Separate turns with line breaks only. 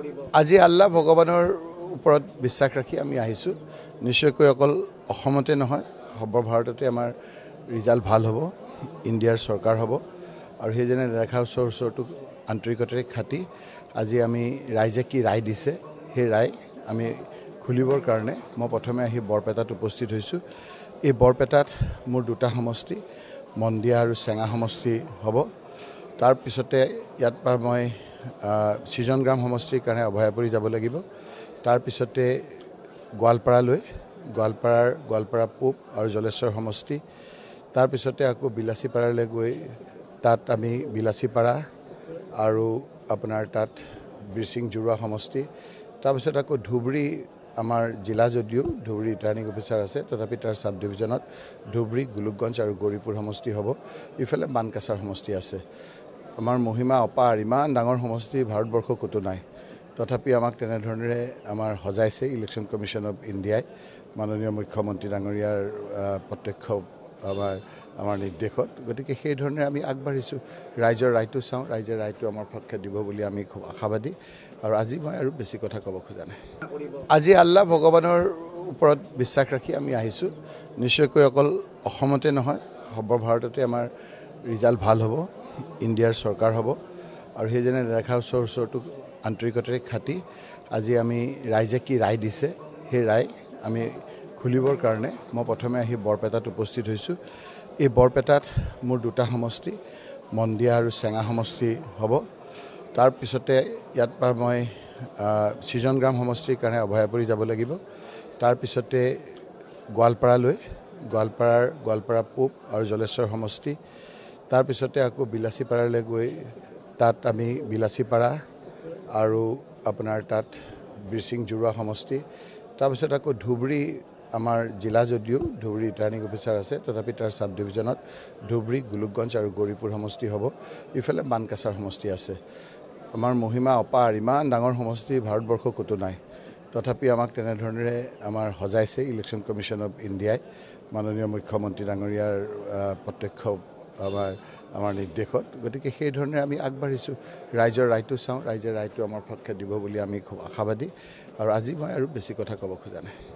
আজি আল্লাহ ভগৱানৰ ওপৰত বিশ্বাস ৰাখি আমি আহিছোঁ নিশ্চয়কৈ অকল অসমতে নহয় সৰ্বভাৰততে আমাৰ ৰিজাল্ট ভাল হ'ব ইণ্ডিয়াৰ চৰকাৰ হ'ব আৰু সেইজনে ৰেখা ওচৰটো আন্তৰিকতাৰে খাটি আজি আমি ৰাইজে কি ৰায় দিছে সেই ৰায় আমি খুলিবৰ কাৰণে মই প্ৰথমে আহি বৰপেটাত উপস্থিত হৈছোঁ এই বৰপেটাত মোৰ দুটা সমষ্টি মন্দিয়া আৰু চেঙা সমষ্টি হ'ব তাৰ পিছতে ইয়াত পৰা মই সিজন গ্ৰাম সমষ্টিৰ কাৰণে অভয়াপুৰী যাব লাগিব তাৰ পিছতে গোৱালপাৰা পূব আৰু জলেশ্বৰ সমষ্টি তাৰ পিছতে আকৌ বিলাসীপাৰালৈ গৈ তাত আমি বিলাসীপাৰা আৰু আপোনাৰ তাত বিৰচিং জুৰুৱা সমষ্টি তাৰ পিছত আকৌ ধুবুৰী আমাৰ জিলা যদিও ধুবুৰী ৰিটাৰ্নিং অফিচাৰ আছে তথাপি তাৰ সাব ডিভিজনত ধুবুৰী গোলকগঞ্জ আৰু গৌৰীপুৰ সমষ্টি হ'ব ইফালে বানকাছাৰ সমষ্টি আছে আমাৰ মহিমা অপাৰ ইমান ডাঙৰ সমষ্টি ভাৰতবৰ্ষ ক'তো নাই তথাপি আমাক তেনেধৰণে আমাৰ সজাইছে ইলেকশ্যন কমিশ্যন অফ ইণ্ডিয়াই মাননীয় মুখ্যমন্ত্ৰী ডাঙৰীয়াৰ প্ৰত্যক্ষ আমাৰ নিৰ্দেশত গতিকে সেই ধৰণে আমি আগবাঢ়িছোঁ ৰাইজৰ ৰায়টো চাওঁ ৰাইজে ৰায়টো আমাৰ পক্ষে দিব বুলি আমি খুব আশাবাদী আৰু আজি মই আৰু বেছি কথা ক'ব খোজা নাই আজি আল্লাহ ভগৱানৰ ওপৰত বিশ্বাস ৰাখি আমি আহিছোঁ নিশ্চয়কৈ অকল অসমতে নহয় সৰ্বভাৰততে আমাৰ ৰিজাল্ট ভাল হ'ব ইণ্ডিয়াৰ চৰকাৰ হ'ব আৰু সেইজনে ৰেখা ওচৰটো আন্তৰিকতাৰে খাটি আজি আমি ৰাইজে কি ৰায় দিছে সেই ৰায় আমি খুলিবৰ কাৰণে মই প্ৰথমে আহি বৰপেটাত উপস্থিত হৈছোঁ এই বৰপেটাত মোৰ দুটা সমষ্টি মন্দিয়া আৰু চেঙা সমষ্টি হ'ব তাৰ পিছতে ইয়াত পৰা মই সিজন গ্ৰাম সমষ্টিৰ কাৰণে অভয়াপুৰী যাব লাগিব তাৰ পিছতে গোৱালপাৰা পূব আৰু জলেশ্বৰ সমষ্টি তাৰ পিছতে আকৌ বিলাসীপাৰালৈ গৈ তাত আমি বিলাসীপাৰা আৰু আপোনাৰ তাত বিৰচিং জুৰুৱা সমষ্টি তাৰপিছত আকৌ ধুবুৰী আমাৰ জিলা যদিও ধুবুৰী ৰিটাৰ্নিং অফিচাৰ আছে তথাপি তাৰ সাব ডিভিজনত ধুবুৰী গোলকগঞ্জ আৰু গৌৰীপুৰ সমষ্টি হ'ব ইফালে বানকাছাৰ সমষ্টি আছে আমাৰ মহিমা অপাৰ ইমান ডাঙৰ সমষ্টি ভাৰতবৰ্ষ ক'তো নাই তথাপি আমাক তেনেধৰণে আমাৰ সজাইছে ইলেকশ্যন কমিশ্যন অফ ইণ্ডিয়াই মাননীয় মুখ্যমন্ত্ৰী ডাঙৰীয়াৰ প্ৰত্যক্ষ আমাৰ নিৰ্দেশত গতিকে সেই ধৰণে আমি আগবাঢ়িছোঁ ৰাইজৰ ৰায়টো চাওঁ ৰাইজে ৰায়টো আমাৰ পক্ষে দিব বুলি আমি খুব আশাবাদী আৰু আজি মই আৰু বেছি কথা ক'ব খোজা নাই